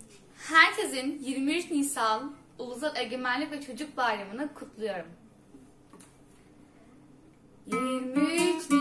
Herkesin 23 Nisan Ulusal Egemenlik ve Çocuk Bayramı'nı kutluyorum. 23